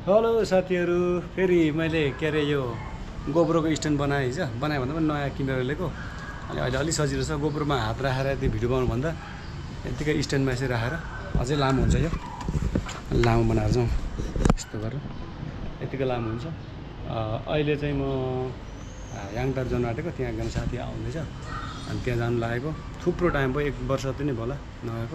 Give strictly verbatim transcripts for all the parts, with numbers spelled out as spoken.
Hello साथीहरु, फेरि मैले के अरे यो गोब्रोको स्ट्यान्ड बनाएँ हिजो बनाएँ भन्दा पनि नयाँ किनेर ल्याएको। अनि अहिले अलि सजिलो छ गोब्रोमा हात राखेर त्यो भिडियो बनाउनु भन्दा यतिकै स्ट्यान्डमा यसरी राखेर अझै लामो हुन्छ। यो लामो बनाएर जाउँ यस्तो गरेर यतिकै लामो हुन्छ। अहिले चाहिँ म याङटार जान आँटेको, त्यहाँ एकजना साथी आउँदैछ अनि त्यहाँ जानु लागेको। थुप्रो टाइम भयो, एक वर्ष जति नै भयो नगएको।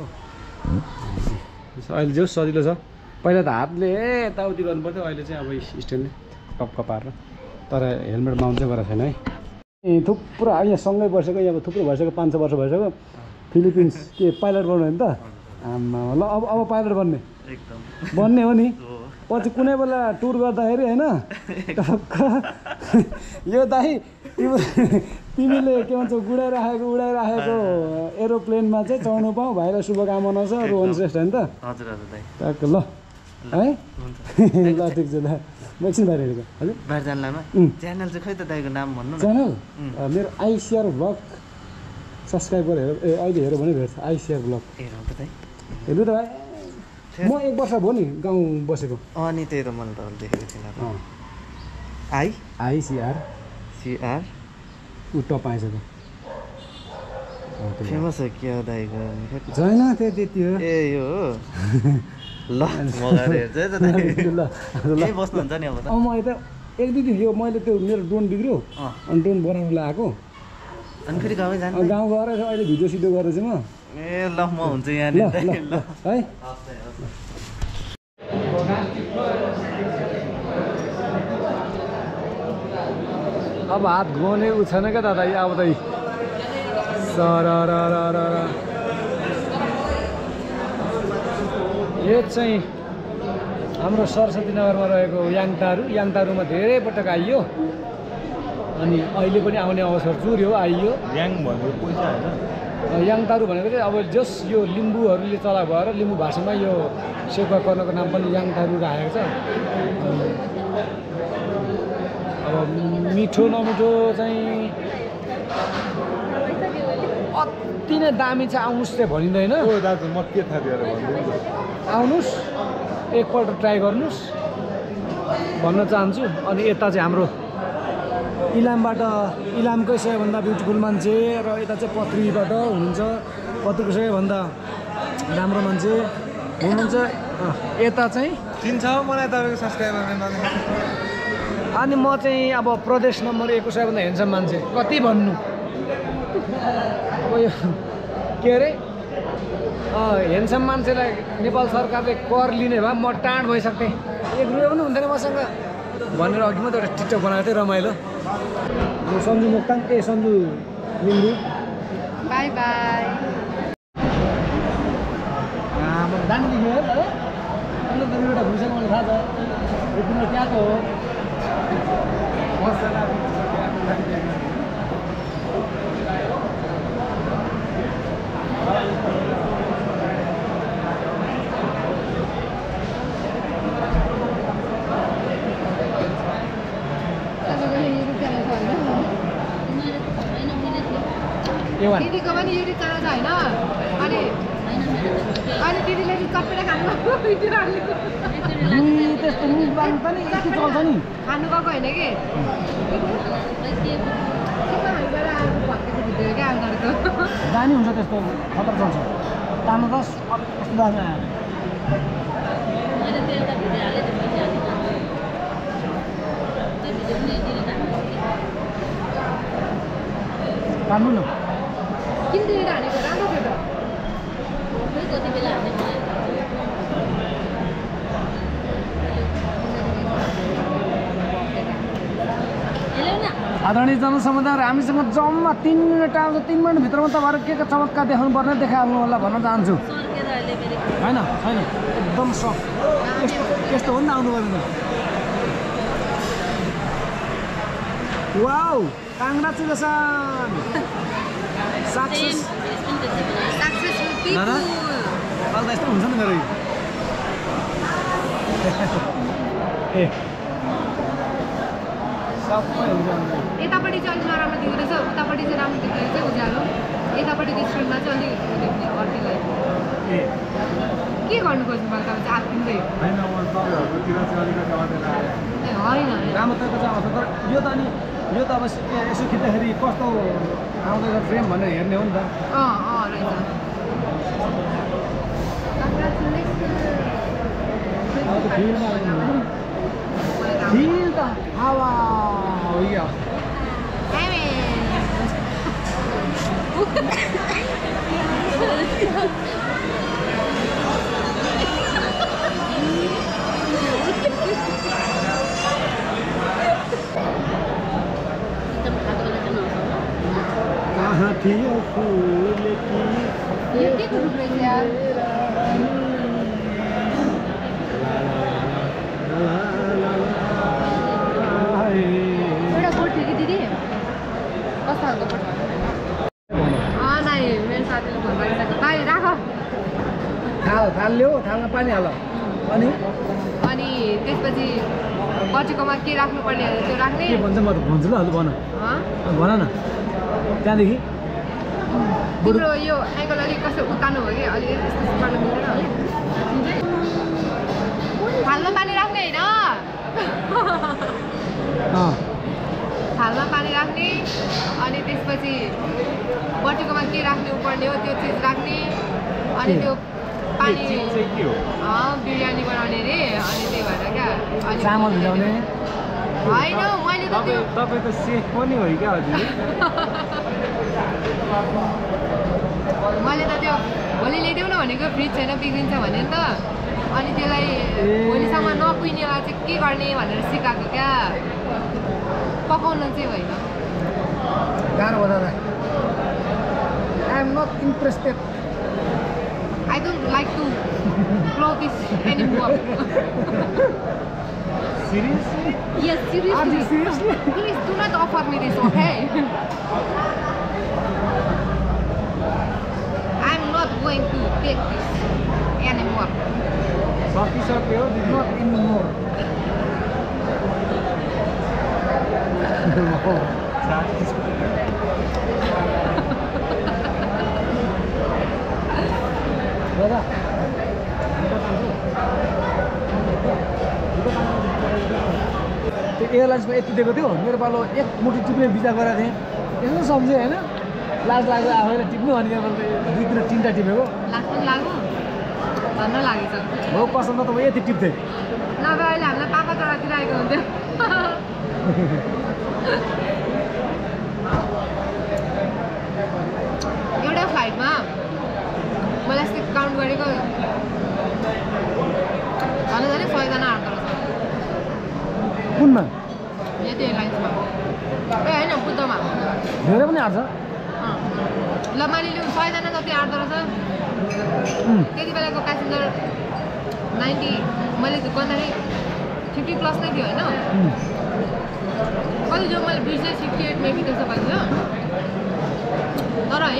अहिले जो सजिलो छ, पहिला त हातले यताउति गर्नु पर्थ्यो, अहिले चाहिँ अब स्ट्यान्डले टक्क पारेर। तर हेलमेट माउन्ट चाहिँ गरेको छैन है। ए थुप्रो यहाँ सँगै बसेको, यहाँ थुप्रो भइसक्यो, पाँच छ वर्ष भइसक्यो। फिलिपिन्स के पाइलट बन्नु होइन त? आमा ल अब अब पाइलट बन्ने एकदम बन्ने हो नि। पछि कुनै बेला टुर गर्दाखेरि होइन टक्क यो दाइ तिमीले के भन्छौ गुडाइराखेको उडाइराखेको एरोप्लेनमा चाहिँ चढ्नु पाऊ, भाइलाई शुभकामना छ रोहन श्रेष्ठ होइन त? हजुर हजुर दाइ टक्क ल है ल ठिक छ। ल म एकछिन बाहिर हेरेको हजुर बाहिर जान लामा च्यानल चाहिँ खै त दाइको नाम भन्नु न। च्यानल मेरो आइसिआर ब्लग सब्सक्राइब गरेर ए अहिले हेऱ्यो भने भेट्छ आइसिआर ब्लग। हेरौँ त दाइ, हेर्नु त भाइ। म एक वर्ष भयो नि गाउँ बसेको। अनि त्यही त मैले त देखेको थिइनँ। आई आइसिआर सिआर ऊ टप आइसक्यो। फेमस हो क्या दाइको? छैन त्यो त्यति हो। ए यो हो ल म गएर हेर्छु है त दाइ। ल ल बस्नुहुन्छ नि अब त? अँ म यता एक दुई दिन यो मैले त्यो मेरो ड्रोन बिग्रियो अनि ड्रोन बनाउनु लगाएको। अनि फेरि गाउँमै जानु? गाउँ गएर अहिले भिडियो सिडियो गरेर चाहिँ म ए ल म हुन्छ यहाँनिर ल है। अब हात घुमाउने उ छैन क्या दादा, अब त सर यो चाहिँ हाम्रो सरस्वती नगरमा रहेको याङटारू। याङटारूमा धेरै पटक आइयो अनि अहिले पनि आउने अवसर चुर्यो आइयो। याङ भनेको पैसा होइन, याङटारू भनेको चाहिँ अब जस यो लिम्बूहरूले चला भएर लिम्बू भाषामा यो सेवा कर्णको नाम पनि याङटारू राखेको छ। अब मिठो नमिठो चाहिँ अति नै दामी चाहिँ आउनुहोस् चाहिँ भनिँदैन। दाजु म के थाहा दिएर भन्छु, आउनुहोस् एकपल्ट ट्राई गर्नुहोस् भन्न चाहन्छु। अनि यता चाहिँ हाम्रो इलामबाट, इलामकै सबैभन्दा ब्युटिफुल मान्छे र यता चाहिँ पत्रीबाट हुनुहुन्छ, पत्रीको सबैभन्दा राम्रो मान्छे हुनुहुन्छ। यता चाहिँ चिन्छ मलाई तपाईँको सब्सक्राइबर नदेख्नु। अनि म चाहिँ अब प्रदेश नम्बर एकको सबैभन्दा हेन्सम मान्छे। कति भन्नु अब यो के अरे हेन्सम मान्छेलाई नेपाल सरकारले कर लिने भए म टाढ भइसक्थेँ, एक रुपियाँ पनि हुन्थेन मसँग भनेर अघि मात्रै एउटा टिकटक बनाएको थिएँ रमाइलो। यो सन्जु मोक्तान ए सन्जु लिम्बू बाई बाई। दामी देख्यो है त? अन्त त एउटा भुइसक्यो मलाई थाहा छ यो तिम्रो त्यहाँको हो। दिदीको पनि युट्युब च्यानल छ होइन? अनि अनि दिदीले चाहिँ चपेर खानु त्यस्तो मुख बाल्नु पनि यति चल्छ नि खानु गएको होइन कि क्या दामी हुन्छ त्यस्तो खतर चल्छ तामा दस कस्तो दामी आयो। काट्नु न किन दिएर हानेको राम्रो थियो त? कति बेला हाने आदरणीय जनसमुदाय, हामीसँग जम्मा तिन मिनट आउँछ। तिन मिनटभित्रमा तपाईँहरू के के चमत्कार देखाउनु पर्ने देखाउनु होला भन्न चाहन्छु। होइन छैन एकदम सक यस्तो यस्तो हो नि त आउनु पर्ने। Wow congratulation success. Successful people यस्तो हुन्छ नि मेरो ए सबै हुन्छ। यतापट्टि चाहिँ अलिक नराम्रो देख्दो रहेछ, उतापट्टि चाहिँ राम्रो देख्दो रहेछ उज्यालो। यतापट्टि रेस्टुरेन्टमा चाहिँ अलिक देख्ने अर्कोलाई के गर्नु खोज्नु भएको तपाईँ चाहिँ आत्तिँदै होइन म तपाईँहरूकोतिर चाहिँ अलिकति अँध्यारो आयो ए होइन राम्रो तपाईँको चाहिँ आउँछ तर यो त अनि यो त अब यसो खिच्दाखेरि कस्तो आउँदैछ फ्रेम भनेर हेर्ने हो नि त अँ अँ रहेछ अब त फिल्डमा फिल त हावा हो क्या एकदम खाएको बेला चाहिँ नआउँछ कहाँ थियो फुल यो के को रूप रहेछ यार एउटा बोट थियो कि दिदी कस्तो खालको बोट अँ नाइ मेरो साथीले फोन गरिसक्यो भाइ राख थाल थाल्यो थालमा पानी हाल अनि अनि त्यसपछि बचेकोमा के राख्नुपर्ने हो त्यो राख्ने के भन्छ म त भन्छु ल भन हँ? भन न त्यहाँदेखि तिम्रो यो एङ्गल अलिक कस्तो उकालो हो कि अलिक यस्तो यस्तो गर्नु मिल्दैन थालमा पानी राख्ने होइन अँ थालमा पानी राख्ने अनि त्यसपछि बटेकोमा के राख्नु पर्ने हो त्यो चिज राख्ने अनि त्यो पानी के हो अँ बिरयानी बनाउने रे अनि त्यही भएर क्या अनि चामल भिजाउने होइन मैले त त्यो तपाईँ त सेफ पनि हो क्या हजुर मैले त त्यो भोलि ल्याइदेऊ न भनेको फ्रिज छैन बिग्रिन्छ भने नि त अनि त्यसलाई भोलिसम्म नकुहिनेलाई चाहिँ के गर्ने भनेर सिकाएको क्या पकाउनु चाहिँ होइन गाह्रो हो दादा I am not interested I don't like to blow this anymore. Seriously? Yes, seriously. Are you seriously? Please do not offer me this, okay? I'm not going to take this anymore. सकिसक्यो दिदी not इन्मोर दादा त्यो एयरलाइन्समा यति दिएको थियो मेरो पालो एक मुठी टिप्ने विचार गरेको थिएँ यसो सम्झेँ होइन लाज लाग्यो आफैले टिप्नु अनि दुईतिर तिनवटा टिपेको लाग्छ पनि लाग्नु धन्न लागेछ हो कसम त म यति टिप्थेँ नभए अहिले हामीलाई पापा चढातिर आएको हुन्थ्यो एउटा फ्लाइटमा मैले अस्ति काउन्ट गरेको झन् झन् सयजना आँट्दो रहेछ कुनमा यति एयरलाइन्समा ए होइन बुद्धमा धेरै पनि आँट्छ अँ। ल मानिलिउँ सयजना जति आँट्दो रहेछ त्यति बेलाको प्यासेन्जर नाइन्टी मैले गर्दाखेरि फिफ्टी प्लस नै थियो होइन कति जो मैले बिर्सेँ सिक्सटी एट मेबी त्यस्तो भएको थियो तर है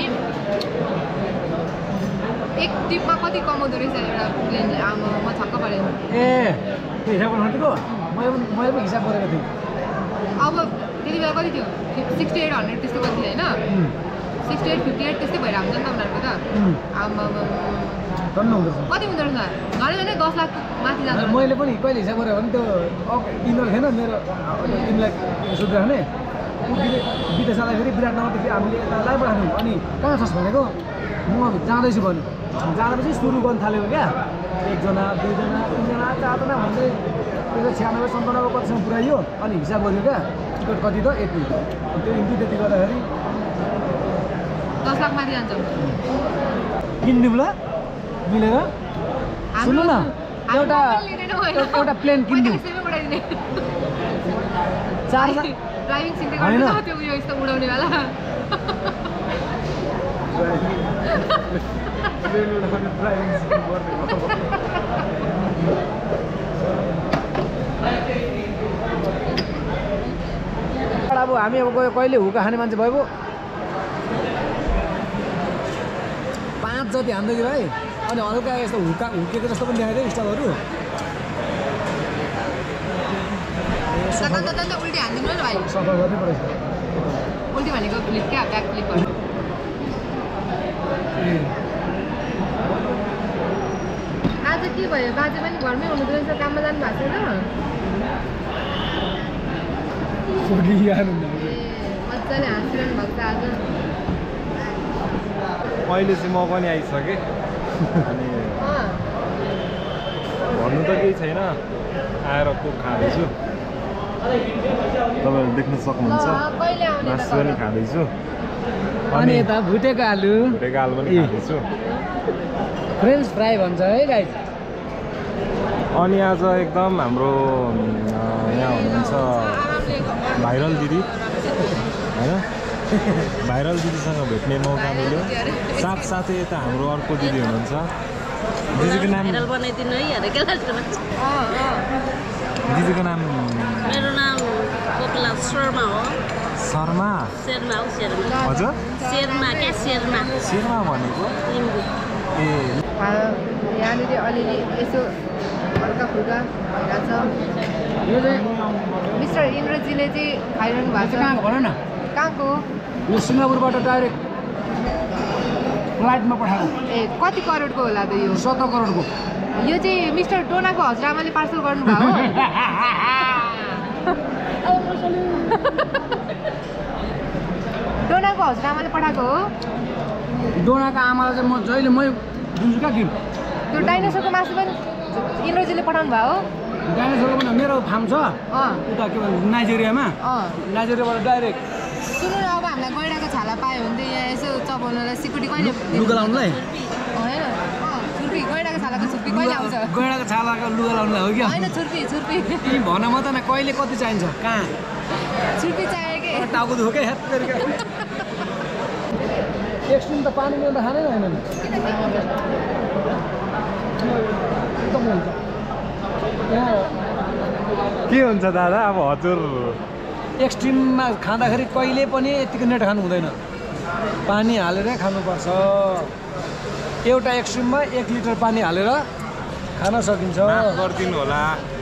एक टिपमा कति कमाउँदो रहेछ एउटा प्लेनले आमा म छक्क परेँ ए त्यो हिसाब गर्नु मैले पनि मैले पनि हिसाब गरेको थिएँ अब त्यति बेला कति थियो सिक्सटी एट हन्ड्रेड त्यस्तो कति थियो होइन सिक्सटी एट फिफ्टी एट त्यस्तै भएर हुन्छ नि त उनीहरूको त आमा टन्न हुँदो रहेछ कति हुँदो रहेछ झन् झन् दस लाख माथि जाँदो रहेछ मैले पनि कहिले हिसाब गरेँ भने त्यो इन्द्र थिएन मेरो तिमीलाई सोध्दा भने विदेश जाँदाखेरि विराटनगरदेखि हामीले यता लाइपठानु अनि कहाँ छस् भनेको म जाँदैछु भने जाँदापछि सुरु गर्नु थालेको क्या एकजना दुईजना तिनजना चारजना भन्दै त्यो छ्यानब्बे सन्तानब्बे कतिसम्म पुऱ्याइयो अनि हिसाब गरियो क्या टिकट कति त यति त्यो इन्टु त्यति गर्दाखेरि दस लाख माथि जान्छ किनिदिउँ ल मिलेर सुन्नु न एउटा एउटा प्लेन किनिदिउँ चारजना ड्राइभिङ सिक्दै होइन। गर्नु त्यो उयो यस्तो उडाउने वाला अब हामी अब गयो कहिले हुका खाने मान्छे भयो पाँच जति हान्दै थियो भाइ अनि हल्का यस्तो हुका हुकेको जस्तो पनि देखाइदियो स्टलहरू सफा त उल्टी हानिदिनु न भाइ सफा गर्नै परेछ उल्टी भनेको फ्लिप क्या ब्याक फ्लिप गर्नु आज के भयो बाजे पनि घरमै हुनुहुँदो रहेछ काममा जानु भएको छैन ए मजाले हाँसिरहनु भएको छ आज अहिले चाहिँ म पनि आइसकेँ अनि अँ भन्नु त केही छैन आएर कोक खाँदैछु तपाईँहरूले देख्न सक्नुहुन्छ कहिले आउने मासु पनि खाँदैछु अनि यता भुटेको आलु भुटेको आलु पनि खाँदैछु फ्रेन्च फ्राई भन्छ है गाइस अनि आज एकदम हाम्रो यहाँ हुनुहुन्छ भाइरल दिदी होइन भाइरल दिदीसँग भेट्ने मौका मिल्यो साथसाथै यता हाम्रो अर्को दिदी हुनुहुन्छ दिदीको नाम भाइरल बनाइदिनु है अरे के लाग्छ दिदीको नाम मेरो नाम कोपिला शर्मा हो शर्मा शेर्मा हो शेर्मा हजुर शेर्मा क्या शेर्मा शेर्मा भनेको लिम्बू ए यहाँनिर अलिअलि यसो हल्का फुल्का भइरहेछ यो चाहिँ मिस्टर इन्द्रजीले चाहिँ खाइरहनु भएको छ कहाँको भन न कहाँको यो सिङ्गापुरबाट डाइरेक्ट फ्लाइटमा पठाएको ए कति करोडको होला त यो सत्र करोडको यो चाहिँ मिस्टर डोनाको हजुरआमाले पार्सल गर्नुभयो डोनाको हजुरआमाले पठाएको हो डोनाको आमालाई चाहिँ म जहिले मै दिन्छु क्या कि त्यो डाइनोसरको मासु पनि इन्द्रजीले पठाउनु भयो हो डाइनोसरको पनि मेरो फार्म छ अँ उता के भन्छ नाइजेरियामा अँ नाइजेरियाबाट डाइरेक्ट सुन्नु न अब हामीलाई गैँडाको छाला पायो भने त यहाँ यसो चपाउनलाई सिकुटी कहिले लुगा लाउनुलाई होइन अँ छुर्पी गैँडाको छालाको छुर्पी कहिले आउँछ गैँडाको छालाको लुगा लाउनुलाई हो क्या होइन छुर्पी छुर्पी यी भन म त न कहिले कति चाहिन्छ कहाँ छुर्पी चाहियो कि टाउको दुखो क्या हेत गरेको एकछिन त पानी लिएर खानै होइन नि एकदम हुन्छ यहाँ के हुन्छ दादा अब हजुर एक्सट्रिममा खाँदाखेरि कहिले पनि यतिको नेट खानु हुँदैन पानी हालेरै खानुपर्छ एउटा एक्सट्रिममा एक लिटर पानी हालेर खान सकिन्छ माफ गरिदिनु होला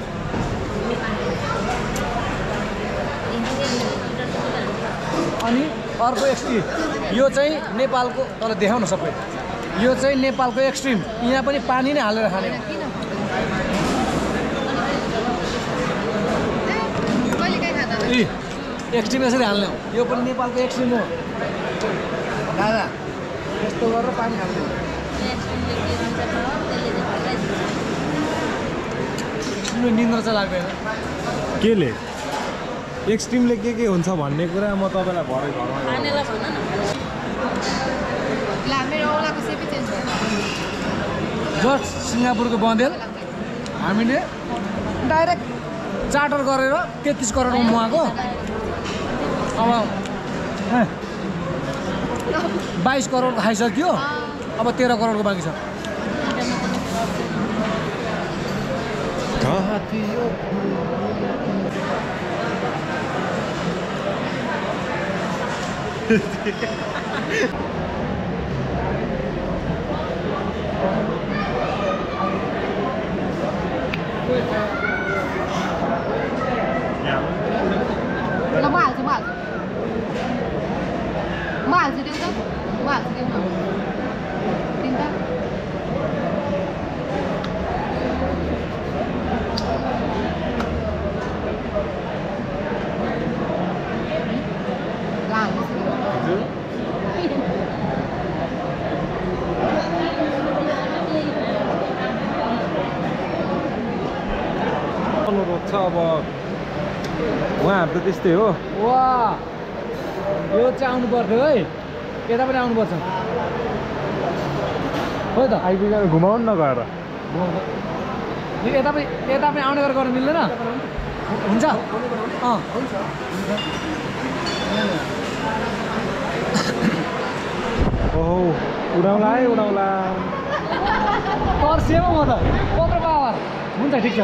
अनि अर्को एक्सट्रिम यो चाहिँ नेपालको तल देखाउन सबै यो चाहिँ नेपालको एक्सट्रिम यहाँ पनि पानी नै हालेर खाने हो कहिले काहीँ खाँदा ए एक्सट्रिम यसरी हाल्ने हो यो पनि नेपालको एक्सट्रिम हो दादा यस्तो गरेर पानी हाल्ने हो तिम्रो निन्द्रा चाहिँ लाग्दैन केले एक्सट्रिमले के के हुन्छ भन्ने कुरा म तपाईँलाई भरे घरमा खानेलाई भन न ला मेरो औलाको सेपी चेन्ज भयो जस्ट सिङ्गापुरको बँदेल हामीले डाइरेक्ट चार्टर गरेर तेत्तिस करोडमा मुहाएको अब बाइस करोड खाइसक्यो अब तेह्र करोडको बाँकी छ ल म हाल्छु म हाल्छु म हाल्छु देऊ त म हाल्छु देऊ न तिनवटा ल हाल्नु अनुरोध छ अब उहाँहरू त त्यस्तै हो वा यो चाहिँ आउनु पर्थ्यो है यता पनि आउनुपर्छ खोइ त आइपुगेर घुमाउनु न गएर यो यता पनि यता पनि आउने गरेर गर्नु मिल्दैन हुन्छ अँ ओहो उडाउला है उडाउला पर्सेमा म त पत्र पावर हुन्छ ठिक छ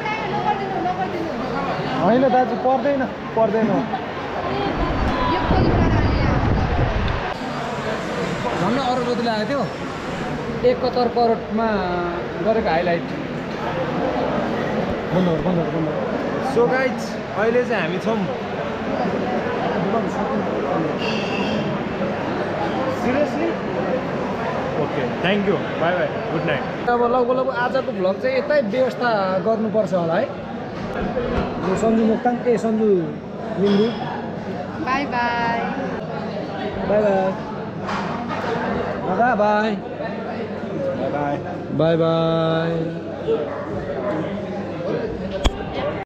होइन दाजु पर्दैन पर्दैन यो कोली बनाएर झन् अरू जतिले आएको थियो एकहत्तर करोडमा गरेको हाइलाइट बन्द बन्द बन्द सो गाइज अहिले चाहिँ हामी छौँ seriously okay thank you bye bye good night अब लगभग लगभग आजको भ्लग चाहिँ यतै व्यवस्था गर्नुपर्छ होला है यो सन्जु मोक्ताङ ए Sanju Limbu bye bye bye bye दादा बाई बाई बाई बाई